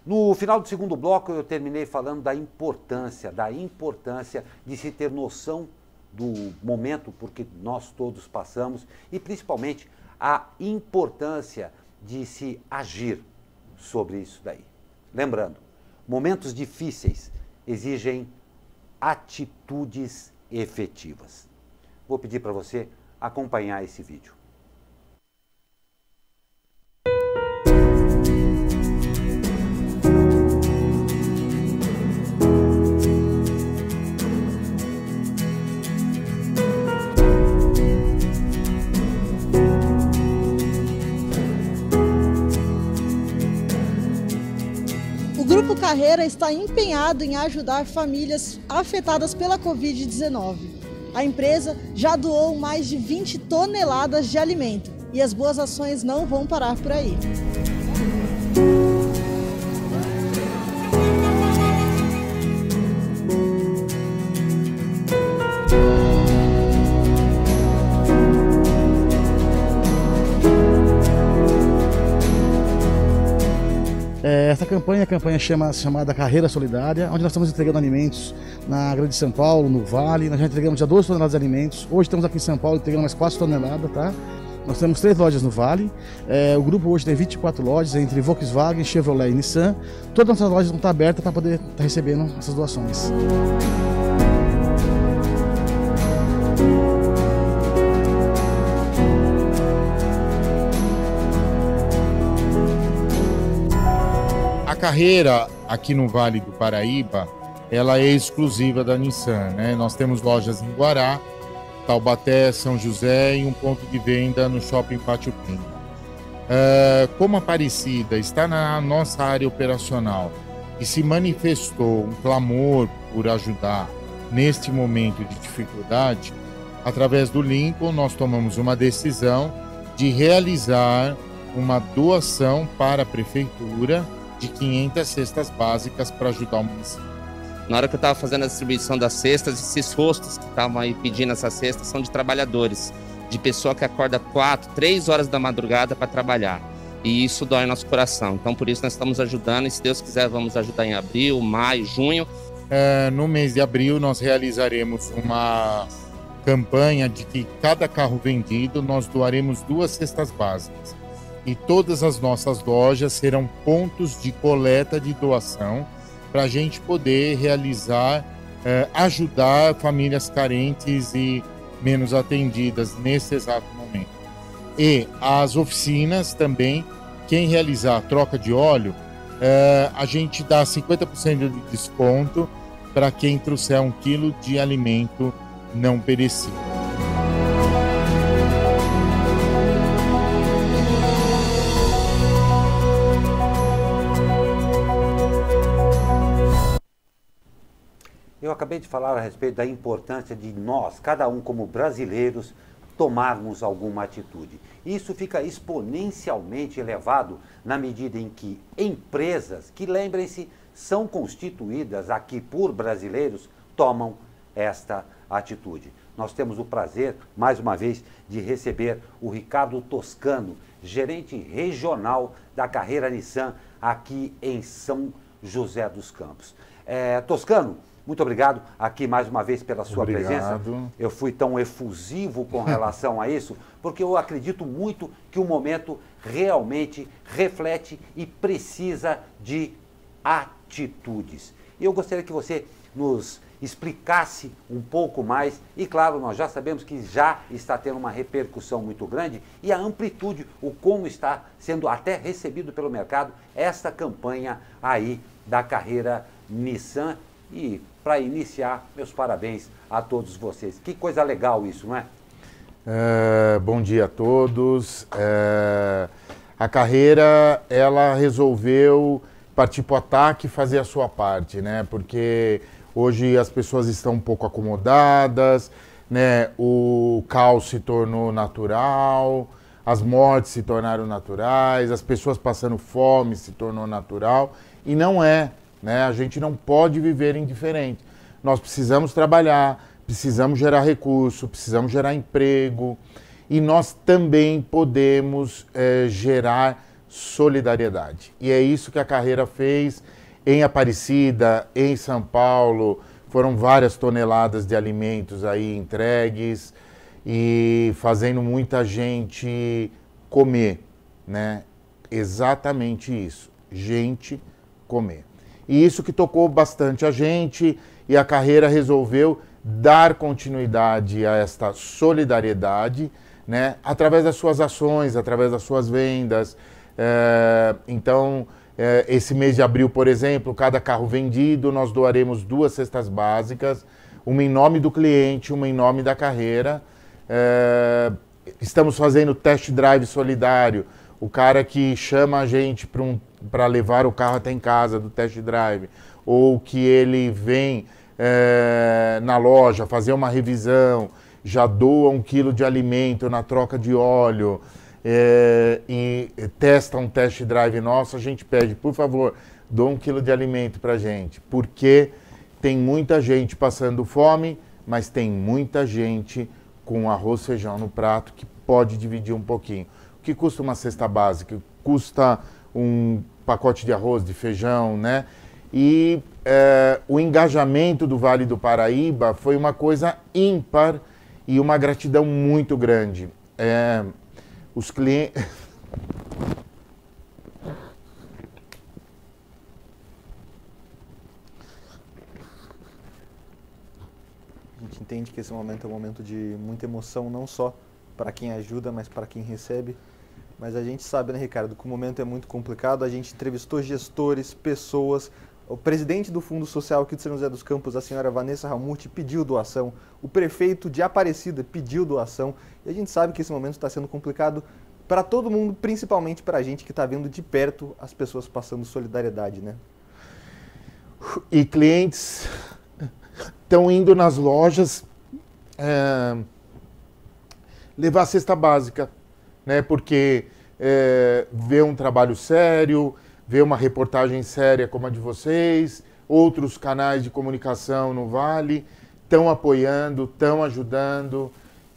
No final do segundo bloco eu terminei falando da importância de se ter noção do momento porque nós todos passamos e principalmente a importância de se agir sobre isso daí. Lembrando, momentos difíceis exigem atitudes efetivas. Vou pedir para você acompanhar esse vídeo. O Grupo Carreira está empenhado em ajudar famílias afetadas pela Covid-19. A empresa já doou mais de 20 toneladas de alimento e as boas ações não vão parar por aí. Essa campanha é a campanha chamada Carreira Solidária, onde nós estamos entregando alimentos na Grande São Paulo, no Vale. Nós já entregamos já 12 toneladas de alimentos. Hoje estamos aqui em São Paulo entregando mais 4 toneladas, tá? Nós temos 3 lojas no Vale. O grupo hoje tem 24 lojas entre Volkswagen, Chevrolet e Nissan. Todas as nossas lojas vão estar abertas para poder estar recebendo essas doações. A Carreira aqui no Vale do Paraíba, ela é exclusiva da Nissan, né? Nós temos lojas em Guará, Taubaté, São José e um ponto de venda no Shopping Pátio Pinho. Como a Aparecida está na nossa área operacional e se manifestou um clamor por ajudar neste momento de dificuldade, através do Lincoln nós tomamos uma decisão de realizar uma doação para a Prefeitura de 500 cestas básicas para ajudar o município. Na hora que eu estava fazendo a distribuição das cestas, esses rostos que estavam aí pedindo essas cestas são de trabalhadores, de pessoa que acorda 4, 3 horas da madrugada para trabalhar. E isso dói nosso coração. Então, por isso, nós estamos ajudando e, se Deus quiser, vamos ajudar em abril, maio, junho. No mês de abril, nós realizaremos uma campanha de que cada carro vendido, nós doaremos 2 cestas básicas. E todas as nossas lojas serão pontos de coleta de doação para a gente poder realizar, ajudar famílias carentes e menos atendidas nesse exato momento. E as oficinas também, quem realizar troca de óleo, a gente dá 50% de desconto para quem trouxer 1 quilo de alimento não perecível. Eu acabei de falar a respeito da importância de nós, cada um como brasileiros, tomarmos alguma atitude. Isso fica exponencialmente elevado na medida em que empresas, que lembrem-se, são constituídas aqui por brasileiros, tomam esta atitude. Nós temos o prazer, mais uma vez, de receber o Ricardo Toscano, gerente regional da Carreira Nissan aqui em São José dos Campos. Toscano, muito obrigado aqui mais uma vez pela sua presença. Eu fui tão efusivo com relação a isso, porque eu acredito muito que o momento realmente reflete e precisa de atitudes. E eu gostaria que você nos explicasse um pouco mais, e claro, nós já sabemos que já está tendo uma repercussão muito grande, e a amplitude, o como está sendo até recebido pelo mercado esta campanha aí da Carreira Nissan. E para iniciar, meus parabéns a todos vocês. Que coisa legal isso, não é? Bom dia a todos. A Carreira, ela resolveu partir para o ataque e fazer a sua parte, né? Porque hoje as pessoas estão um pouco acomodadas, né? O caos se tornou natural, as mortes se tornaram naturais, as pessoas passando fome se tornou natural, e não é, né? A gente não pode viver indiferente. Nós precisamos trabalhar, precisamos gerar recurso, precisamos gerar emprego, e nós também podemos gerar solidariedade. E é isso que a Carreira fez em Aparecida, em São Paulo. Foram várias toneladas de alimentos aí entregues e fazendo muita gente comer, né? Exatamente isso, gente comer. E isso que tocou bastante a gente, e a Carreira resolveu dar continuidade a esta solidariedade, né? Através das suas ações, através das suas vendas. Então, esse mês de abril, por exemplo, cada carro vendido, nós doaremos 2 cestas básicas, uma em nome do cliente, uma em nome da Carreira. Estamos fazendo test drive solidário, o cara que chama a gente para levar o carro até em casa do test drive, ou que ele vem na loja fazer uma revisão, já doa 1 quilo de alimento na troca de óleo, e testa um test drive nosso, a gente pede, por favor, doa 1 quilo de alimento para a gente, porque tem muita gente passando fome, mas tem muita gente com arroz e feijão no prato que pode dividir um pouquinho. O que custa uma cesta básica? Custa um pacote de arroz, de feijão, né? E o engajamento do Vale do Paraíba foi uma coisa ímpar e uma gratidão muito grande. Os clientes... A gente entende que esse momento é um momento de muita emoção, não só para quem ajuda, mas para quem recebe. Mas a gente sabe, né, Ricardo, que o momento é muito complicado. A gente entrevistou gestores, pessoas. O presidente do Fundo Social aqui de São José dos Campos, a senhora Vanessa Ramuti, pediu doação. O prefeito de Aparecida pediu doação. E a gente sabe que esse momento está sendo complicado para todo mundo, principalmente para a gente que está vendo de perto as pessoas passando solidariedade, né? E clientes estão indo nas lojas levar a cesta básica, né? Porque vê um trabalho sério, vê uma reportagem séria como a de vocês, outros canais de comunicação no Vale estão apoiando, estão ajudando,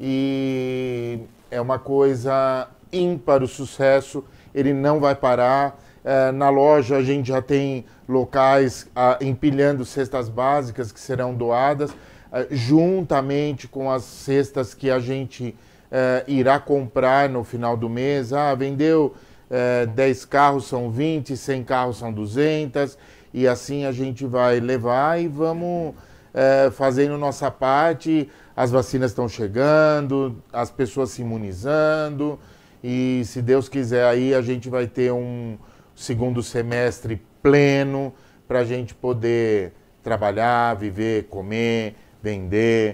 e é uma coisa ímpar o sucesso, ele não vai parar. Na loja a gente já tem locais empilhando cestas básicas que serão doadas, juntamente com as cestas que a gente irá comprar no final do mês. Vendeu 10 carros, são 20, 100 carros são 200, e assim a gente vai levar e vamos fazendo nossa parte. As vacinas estão chegando, as pessoas se imunizando, e se Deus quiser aí a gente vai ter um segundo semestre pleno para a gente poder trabalhar, viver, comer, vender.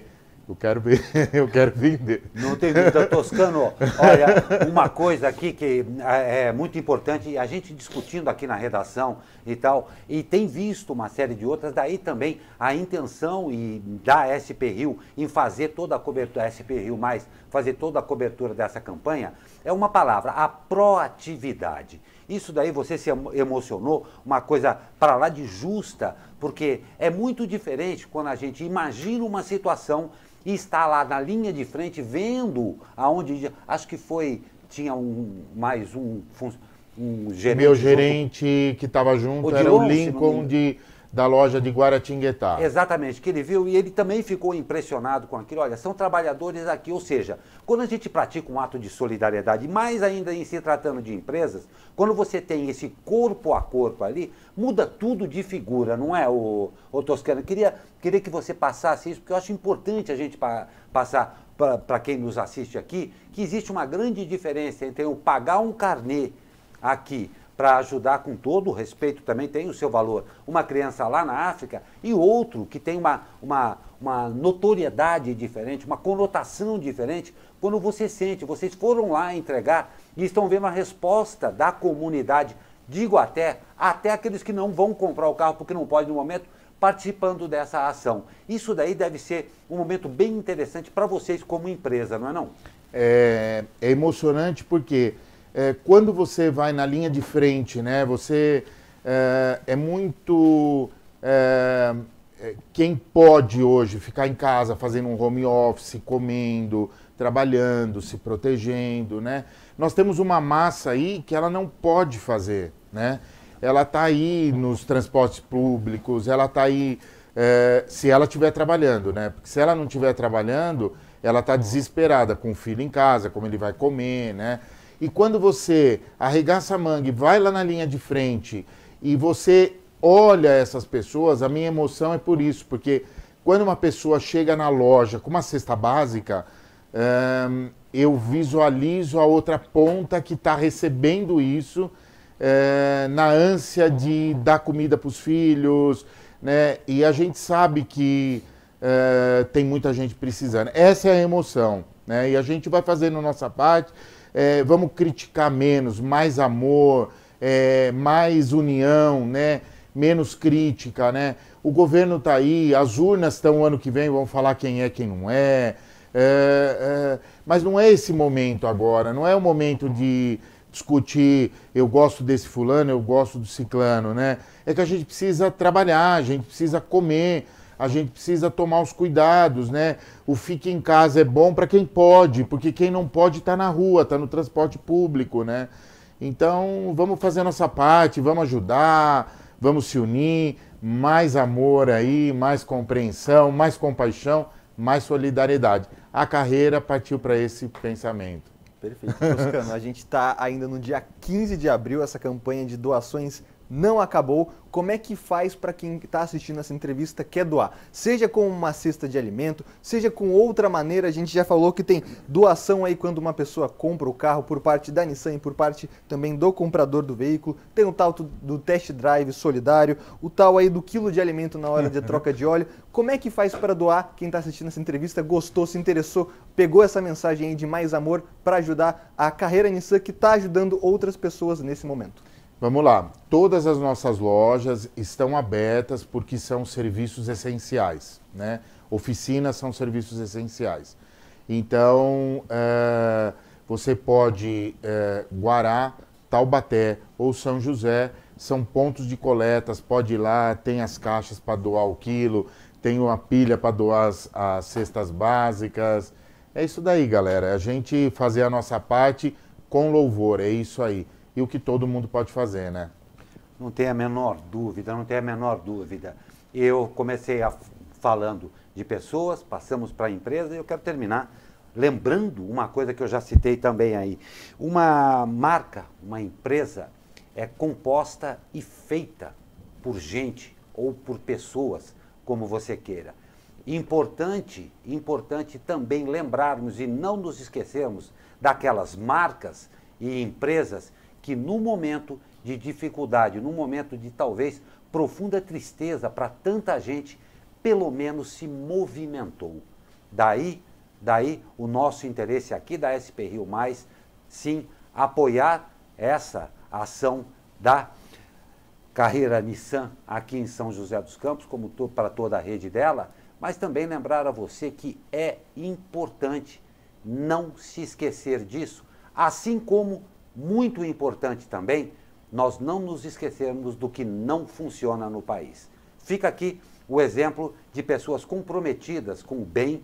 Eu quero vender. Não tem dúvida, Toscano. Olha, uma coisa aqui que é muito importante, a gente discutindo aqui na redação e tal, e tem visto uma série de outras, daí também a intenção da SP Rio em fazer toda a cobertura, SP Rio mais, fazer toda a cobertura dessa campanha, é uma palavra, a proatividade. Isso daí você se emocionou, uma coisa para lá de justa, porque é muito diferente quando a gente imagina uma situação e está lá na linha de frente, vendo aonde, acho que tinha mais um gerente. Meu gerente que estava junto era o Lincoln da loja de Guaratinguetá. Exatamente, que ele viu, e ele também ficou impressionado com aquilo. Olha, são trabalhadores aqui, ou seja, quando a gente pratica um ato de solidariedade, mais ainda em se tratando de empresas, quando você tem esse corpo a corpo ali, muda tudo de figura, não é, o Toscano? Queria que você passasse isso, porque eu acho importante a gente passar para quem nos assiste aqui, que existe uma grande diferença entre eu pagar um carnê aqui para ajudar, com todo o respeito, também tem o seu valor, uma criança lá na África, e outro que tem uma notoriedade diferente, uma conotação diferente, quando você sente, vocês foram lá entregar e estão vendo a resposta da comunidade, digo até aqueles que não vão comprar o carro porque não podem no momento, participando dessa ação. Isso daí deve ser um momento bem interessante para vocês como empresa, não é não? É emocionante porque quando você vai na linha de frente, né, você é muito... quem pode hoje ficar em casa fazendo um home office, comendo, trabalhando, se protegendo, né? Nós temos uma massa aí que ela não pode fazer, né? Ela está aí nos transportes públicos, ela está aí se ela estiver trabalhando, né? Porque se ela não estiver trabalhando, ela está desesperada com o filho em casa, como ele vai comer, né? E quando você arregaça a manga e vai lá na linha de frente e você olha essas pessoas, a minha emoção é por isso, porque quando uma pessoa chega na loja com uma cesta básica, eu visualizo a outra ponta que está recebendo isso na ânsia de dar comida para os filhos, né? E a gente sabe que tem muita gente precisando. Essa é a emoção, né? E a gente vai fazendo a nossa parte, vamos criticar menos, mais amor, mais união, né? Menos crítica, né? O governo está aí, as urnas estão ano que vem, vão falar quem é, quem não é. Mas não é esse momento agora, não é o momento de discutir, eu gosto desse fulano, eu gosto do ciclano, né? É que a gente precisa trabalhar, a gente precisa comer, a gente precisa tomar os cuidados, né? O fique em casa é bom para quem pode, porque quem não pode está na rua, está no transporte público, né? Então, vamos fazer a nossa parte, vamos ajudar, vamos se unir, mais amor aí, mais compreensão, mais compaixão, mais solidariedade. A carreira partiu para esse pensamento. Perfeito. Toscano, a gente está ainda no dia 15 de abril, essa campanha de doações não acabou. Como é que faz para quem está assistindo essa entrevista quer doar? Seja com uma cesta de alimento, seja com outra maneira. A gente já falou que tem doação aí quando uma pessoa compra o carro por parte da Nissan e por parte também do comprador do veículo. Tem o tal do test drive solidário, o tal aí do quilo de alimento na hora de troca de óleo. Como é que faz para doar? Quem está assistindo essa entrevista gostou, se interessou, pegou essa mensagem aí de mais amor para ajudar a carreira Nissan que está ajudando outras pessoas nesse momento. Vamos lá, todas as nossas lojas estão abertas porque são serviços essenciais, né? Oficinas são serviços essenciais. Então, você pode, Guará, Taubaté ou São José, são pontos de coletas, pode ir lá, tem as caixas para doar o quilo, tem uma pilha para doar as cestas básicas. É isso daí, galera, a gente fazer a nossa parte com louvor, é isso aí. E o que todo mundo pode fazer, né? Não tem a menor dúvida, não tem a menor dúvida. Eu comecei falando de pessoas, passamos para a empresa e eu quero terminar lembrando uma coisa que eu já citei também aí. Uma marca, uma empresa é composta e feita por gente ou por pessoas, como você queira. Importante também lembrarmos e não nos esquecermos daquelas marcas e empresas que no momento de dificuldade, no momento de talvez profunda tristeza para tanta gente, pelo menos se movimentou. Daí o nosso interesse aqui da SP Rio Mais, sim, apoiar essa ação da carreira Nissan aqui em São José dos Campos, como para toda a rede dela, mas também lembrar a você que é importante não se esquecer disso, assim como muito importante também, nós não nos esquecermos do que não funciona no país. Fica aqui o exemplo de pessoas comprometidas com o bem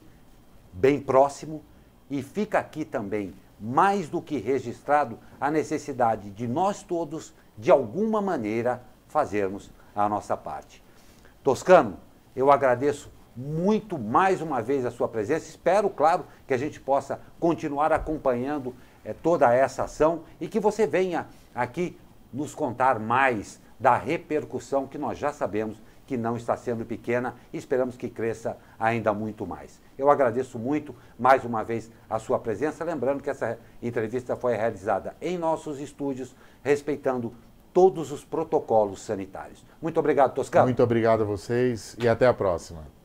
próximo e fica aqui também, mais do que registrado, a necessidade de nós todos, de alguma maneira, fazermos a nossa parte. Toscano, eu agradeço muito mais uma vez a sua presença, espero, claro, que a gente possa continuar acompanhando toda essa ação e que você venha aqui nos contar mais da repercussão que nós já sabemos que não está sendo pequena e esperamos que cresça ainda muito mais. Eu agradeço muito mais uma vez a sua presença, lembrando que essa entrevista foi realizada em nossos estúdios, respeitando todos os protocolos sanitários. Muito obrigado, Toscano. Muito obrigado a vocês e até a próxima.